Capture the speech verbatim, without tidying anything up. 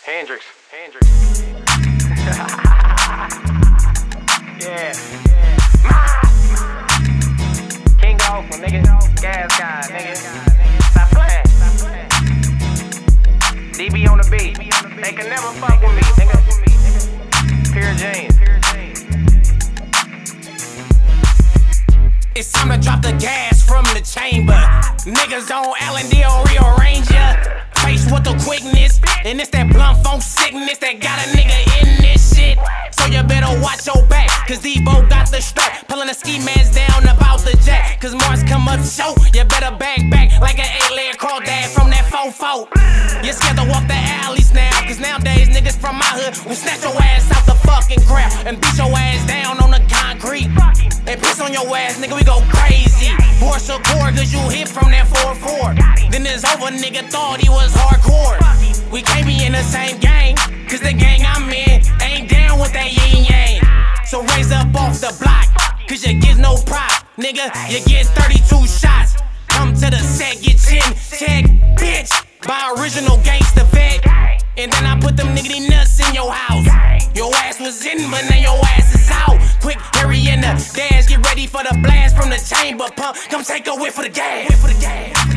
Hendrix. Hendrix. Yeah. King of Oakland, nigga. Gas guy, nigga. Stop playing. D B on the beat. They can never fuck with me, nigga. Pure jeans. It's time to drop the gas from the chamber. Niggas on Allen deal rearrange ya. Face with the quickness, and it's that blunt phone sickness that got a nigga in this shit. So you better watch your back, cause Debo got the strap, pulling the ski mans down about the jack. Cause Mars come up show, you better back back like an eight-leg crawdad from that fofo. You're scared to walk the alleys now, cause nowadays niggas from my hood will snatch your ass out the fucking crowd and beat your ass down on the concrete. And piss on your ass, nigga, we go crazy. Force a cord, cause you hit from that four four. Then it's over, nigga thought he was hardcore. We can't be in the same gang, cause the gang I'm in ain't down with that yin yang. So raise up off the block, cause you get no prop. Nigga, you get thirty-two shots. Come to the set, get chin check, bitch. By original gangsta vet. And then I put them niggity nuts in your house. Your ass was in, but now your ass is out. Quick, hurry in the dash, get ready for the blast from the chamber pump. Come take a whiff for the gas.